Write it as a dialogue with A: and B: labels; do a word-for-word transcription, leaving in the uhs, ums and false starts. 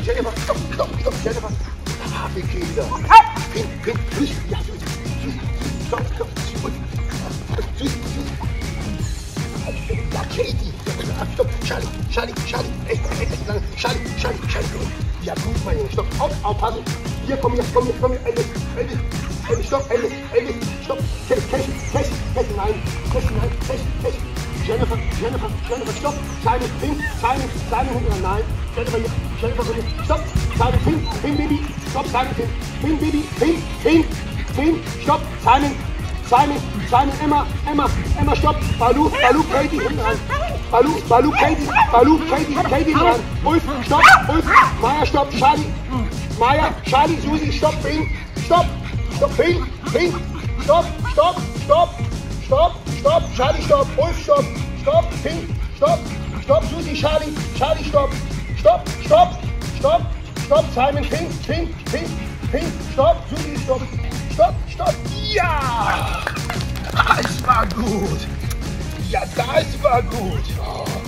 A: Jennifer, stopp, stopp, stopp, Jennifer. Ah, die Kinder. Pink, pink, Susi, ja, Susi, Susi, stopp, stopp, und, Susi, Susi. Ja, Katie, stopp, Charlie, Charlie, Charlie, echt, echt, echt lange, Charlie, Charlie, Charlie. Ja, gut, mein Junge, stopp, auf, aufpassen. Hier, komm hier, komm hier, komm hier, Elvis, Elvis, Elvis, stopp, Elvis, Elvis, stopp, Casey, Casey, Casey, Casey, nein, Casey, nein, Casey, Casey. Jennifer, Jennifer, Jennifer, stopp, Simon, Pink, Simon, Simon, hinten, nein, Jennifer hier, Jennifer, hier, stopp, Simon, Pink, Pink, Baby, stopp, Simon, Pink, Pink, Baby, Pink, Pink, Pink, stopp, Simon, Simon, Simon, Emma, Emma, Emma, stopp, Balu, Balu, Katie, hinten ran, Balu, Balu, Katie, Balu, Katie, Katie, hinten ran, Ulf, stopp, Ulf, Maya, stopp, Charlie, Maya, Charlie, Susi, stopp, Pink, stopp, stopp, Pink, Pink, stopp, stopp, stopp, stopp, stopp, Charlie, stopp, Ulf, stopp, stopp, Pink, stopp, stopp, Susi, Charlie, Charlie, stopp, stopp, stopp, stopp, stopp, Simon, Pink, Pink, Pink, Pink, stopp, Susi, stopp, stopp, stopp, ja, das war gut, ja, das war gut. Oh.